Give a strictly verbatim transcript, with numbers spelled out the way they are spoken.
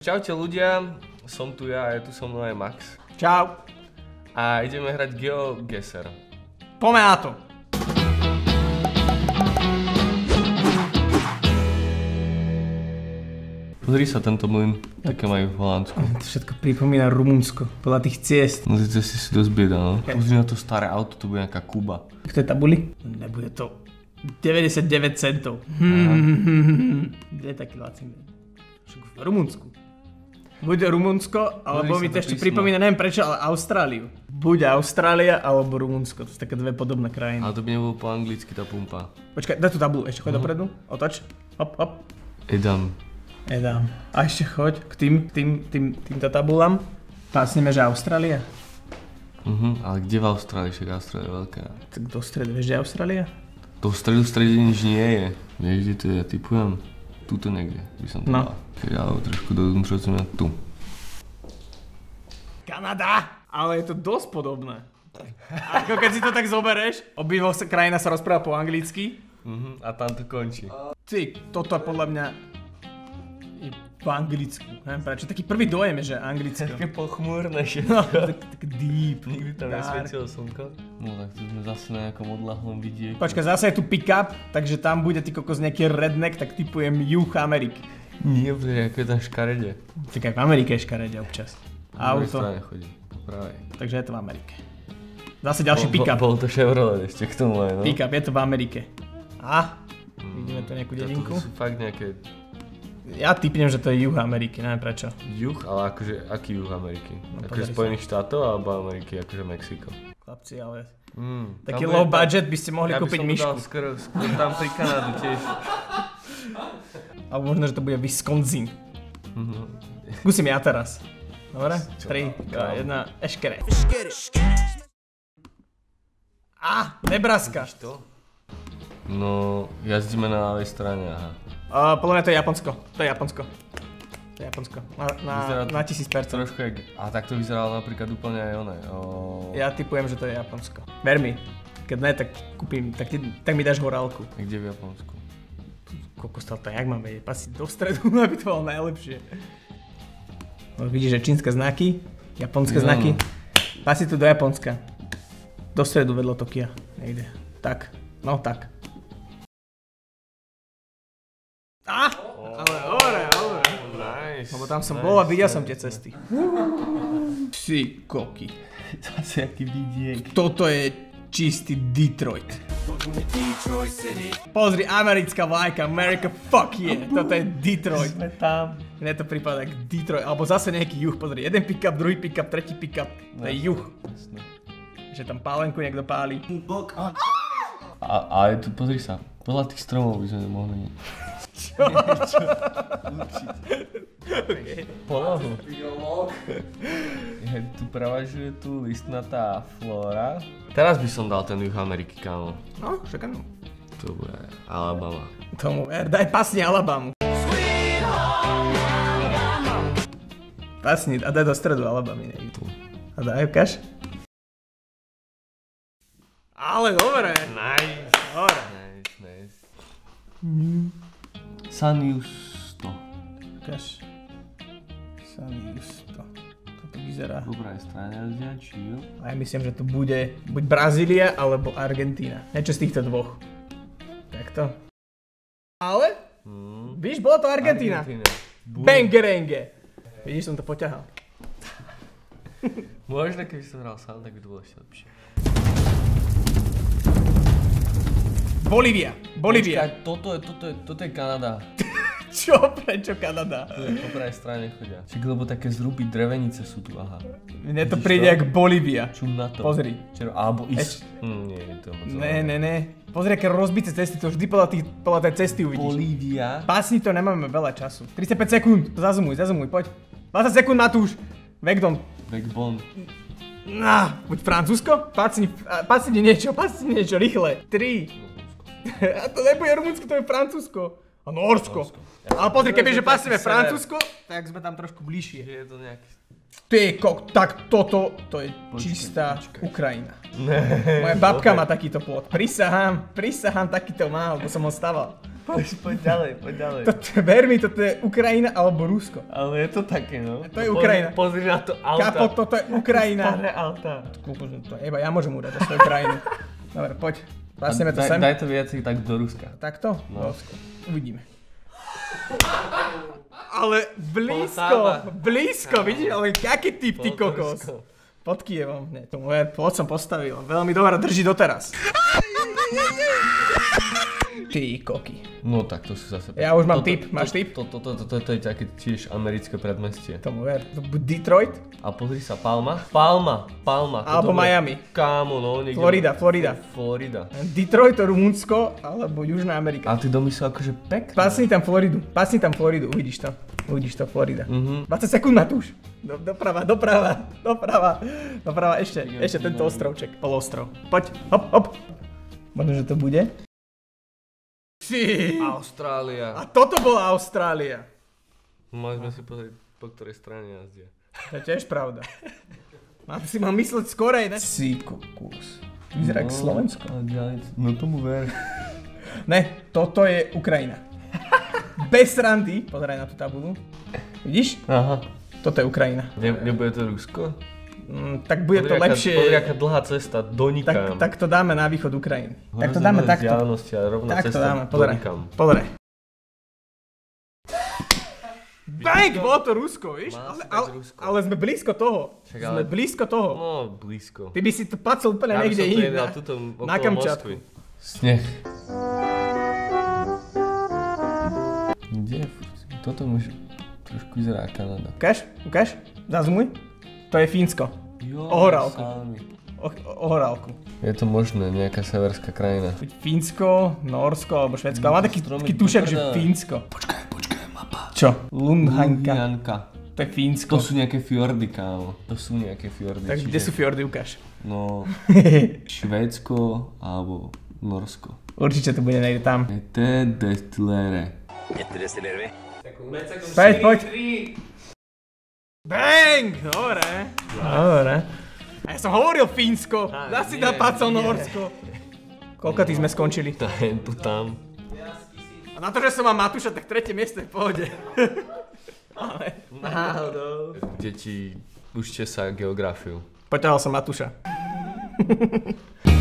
Čaute ľudia, som tu ja a je tu so mnou aj Max. Čau. A ideme hrať GeoGuessr. Poďme na to. Pozri sa tento mlyn, také majú v Holandsku. To všetko pripomína Rumunsko, podľa tých ciest. No tie cesty si dosť bieda, no. Pozri na to staré auto, to bude nejaká Kuba. V tej tabuli? Nebude to deväťdesiatdeväť centov. Hmm. Kde je taký lacný? Však v Rumunsku. Buď Rumunsko, alebo mi to ešte pripomína, neviem prečo, ale Austráliu. Buď Austrália, alebo Rumunsko. To sú také dve podobné krajiny. Ale to by nebolo po anglicky tá pumpa. Počkaj, daj tú tabulu, ešte choď dopredu. Otoč. Hop, hop. Edam. Edam. A ešte choď k tým, tým, tým, týmto tabulám. Pásneme, že Austrália. Mhm, ale kde v Austrálii? Však Austrália je veľká. Tak do stredu, vieš, kde je Austrália? Do stredu, v strede nič nie je. Vieš, kde to je? Ja typujem. Tuto niekde by som to no. dal. Keď ale trošku dovnútra som ja tu. Kanada! Ale je to dosť podobné. Ako keď si to tak zobereš, obidva krajina sa rozpráva po anglicky. Mhm, a tam to končí. Ty, toto je podľa mňa je po anglicku. Neviem prečo, taký prvý dojem je, že anglicko. Také pochmúrne všetko. No, tak, tak deep. Nikdy tam nesvietilo slnko. No tak tu sme zase na nejakom odľahlom vidieku. Počkaj, zase je tu pick-up, takže tam bude ty kokos nejaký redneck, tak typujem juh Ameriky. Nie, bude, ako je tam škarede. Tak aj v Amerike je škarede občas. Auto. Po strane chodí, po pravej. Takže je to v Amerike. Zase ďalší pick-up. Bol to Chevrolet ešte k tomu aj, no. Pick-up, je to v Amerike. A? Vidíme tu nejakú dedinku. To sú fakt nejaké... Ja tipnem, že to je juh Ameriky, neviem prečo. Juh? Ale akože, aký juh Ameriky? No, akože Spojených štátov alebo Ameriky, akože Mexiko? Chlapci, ale... Mm, taký low budget by ste mohli ja kúpiť myšku. myšku. Ja by som dal skoro, skoro tam pri Kanadu tiež. Alebo možno, že to bude Wisconsin. Mm-hmm. Skúsim ja teraz. Dobre? tri, dva, jedna, eškere. Á, Nebraska. No, jazdíme na ľavej strane, aha. Uh, podľa mňa to je Japonsko. To je Japonsko. To je Japonsko. Na, na, na tisíc percent. Trošku jak... A tak to vyzeralo napríklad úplne aj oné. O... Ja tipujem, že to je Japonsko. Ver mi. Keď ne, tak kúpim, tak, ti, tak mi dáš horálku. A kde v Japonsku? Koľko stal to, jak mám vedieť? Pasi do stredu, aby to bolo najlepšie. No, vidíš, že čínske znaky, japonské no. znaky. Pasi tu do Japonska. Do stredu vedlo Tokia. Niekde. Tak. No tak. Á! Oh, ale dobre, dobre. Nice. Lebo tam som nice, bol a videl nice. som tie cesty. Ty koky. Zase aký vidiek. Toto je čistý Detroit. Pozri, americká vlajka, America fuck yeah. Toto je Detroit. Sme tam. Mne to prípada jak Detroit, alebo zase nejaký juh, pozri. Jeden pick-up, druhý pick-up, tretí pick-up. To je juh. Že tam pálenku niekto páli. A, ale tu pozri sa, veľa tých stromov by sme nemohli. Čo? Okay. Polohu. Je tu prevažuje tu listnatá flóra. Teraz by som dal ten juh Ameriky, kámo. No, však áno. To bude Alabama. Tomu ver, daj pasni Alabamu. Pasni a daj do stredu Alabamy. Tu. A daj, ukáž. Ale dobre. Nice. Dobre. Nice, nice. Mm. San Justo. Ukáž. San Justo. Toto vyzerá. Dobrá je strana jazdia, chill. A ja myslím, že to bude buď Brazília, alebo Argentína. Niečo z týchto dvoch. Takto. Ale? Hmm. Víš, bola to Argentína. Argentína. Bangerenge. Vidíš, som to poťahal. Možno, keby som hral sám, tak by to bolo ešte lepšie. Bolívia. Bolívia. Počkaj, toto je, toto je, toto je Kanada. Čo? Prečo Kanada? Tu je po pravej strane chodia. Čiže lebo také zruby drevenice sú tu, aha. Mne to príde jak Bolívia. Čum na to. Pozri. Čero, alebo is... Hm, nie, nie, to je moc. Ne, ne, ne. Pozri, aké rozbité cesty, to vždy podľa, tých, podľa tej cesty uvidíš. Bolívia. Pásni to, nemáme veľa času. tridsaťpäť sekúnd, zazumuj, zazumuj, poď. dvadsať sekúnd, Matúš. Vekdom. Vekbon. Á, buď Francúzsko? Pásni, pásni niečo, pásni niečo, rýchle. tri. A to nebude Rumunsko, to je Francúzsko. A Norsko. Ale pozri, kebyže pásneme Francúzsko, tak sme tam trošku bližšie. Je to nejaký... Ty kok, tak toto, to je čistá Ukrajina. Moja babka má takýto plot. Prisahám, prisahám, takýto má, lebo som ho staval. Poď, poď ďalej, poď ďalej. Toto, ver mi, toto je Ukrajina alebo Rusko. Ale je to také, no. To je Ukrajina. Pozri, pozri na to auta. Kapo, toto je Ukrajina. Staré auta. To iba ja môžem udať o svoju krajinu. Dobre, poď. Vlastneme to daj, sem. Daj to viac tak do Ruska. Takto? No. Uvidíme. Ale blízko, Poltáva. blízko, vidíš, ale aký typ, ty kokos. Pod Kyjevom, ne, tomu je, pod som postavil, veľmi dobre drží doteraz. Ty koky. No tak to sú zase... Ja už mám Toto- tip, máš to- tip? Toto to, to, to, to je také tiež americké predmestie. Tomu ver, to bu- Detroit? A pozri sa, Palma? Palma, Palma. Alebo toto bude- Miami. Kámo, no niekde... Florida, Florida. Florida. Detroit, Rumunsko, alebo Južná Amerika. A ty domy sú akože pekné. Pasni tam Floridu, pasni tam Floridu, uvidíš to. Uvidíš to, Florida. Mhm. dvadsať sekúnd, Matúš. Do, doprava, doprava, doprava, doprava, ešte, Ja ešte ti tento dám. ostrovček, polostrov. Poď, hop, hop. Možno, že to bude. Si. Austrália. A toto bola Austrália. Môžeme si pozrieť, po ktorej strane jazdia. To je tiež pravda. Mám si mám mysleť skorej, ne? Si kokos. Vyzerá ako Slovensko. A ďalej, no tomu ver. Ne, toto je Ukrajina. Bez randy, pozeraj na tú tabulu. Vidíš? Aha. Toto je Ukrajina. Ne, nebude to Rusko? Mm, tak bude Pozri, to aká- lepšie. Pozri, aká dlhá cesta do Tak, nikam. tak to dáme na východ Ukrajiny. Tak to Hrozne dáme veľa takto. vzdialenosti a rovná Tak to cesta dáme, do pozeraj. nikam. Pozeraj. Bang, bolo to Rusko, víš? Má Ale, si dať ale, Rusko. ale sme blízko toho. Však Sme ale- blízko toho. No, blízko. Ty by si to pacol úplne Ja by niekde som inde. prijedal Na, tuto okolo na Kamčatku. Moskvy. Sneh. Kde? Toto už trošku vyzerá Kanada. Ukáž? Ukáž? Zazumuj. To je Fínsko. Jo, Ohorálku. sami. O, ohorálku. Je to možné, nejaká severská krajina. Buď Fínsko, Norsko alebo Švédsko. Ale má taký, Stromy taký tušak, do že prdele. Fínsko. Počkaj, počkaj, mapa. Čo? Lundhanka. Janka. To je Fínsko. To sú nejaké fjordy, kámo. To sú nejaké fjordy. Tak kde sú fjordy, ukáž. No, Švédsko alebo Norsko. Určite to bude niekde tam. Ete destillere. Poď, poď. Bang! Dobre. Dobre. A ja som hovoril Fínsko. Dá si nie, dá pacol nie. Norsko. Koľko tí sme skončili? Tajem tu tam. A na to, že som mal Matúša, tak tretie miesto je v pohode. Ale... Náhodou. Deti, učte sa geografiu. Poťahal som Matúša.